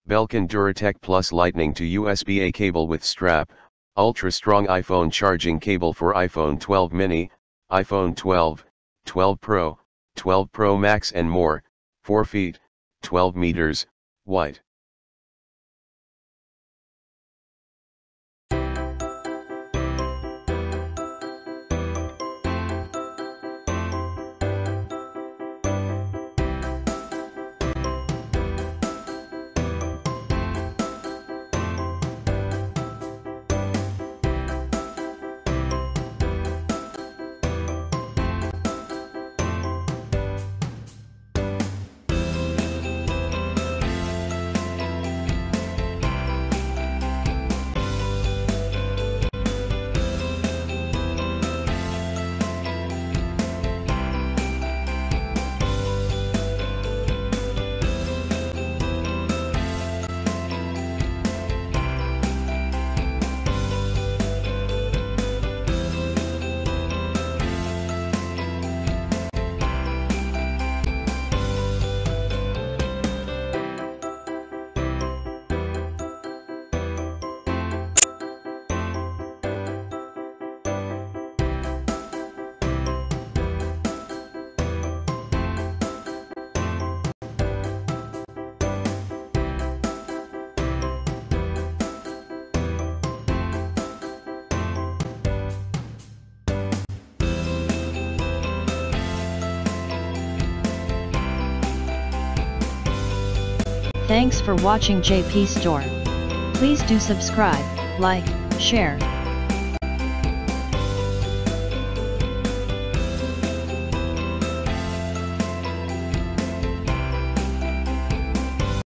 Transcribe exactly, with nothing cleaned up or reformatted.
Belkin DuraTek Plus Lightning to U S B A cable with strap, ultra-strong iPhone charging cable for iPhone twelve mini, iPhone twelve, twelve Pro, twelve Pro Max and more, four feet, twelve meters, white. Thanks for watching J P Store. Please do subscribe, like, share,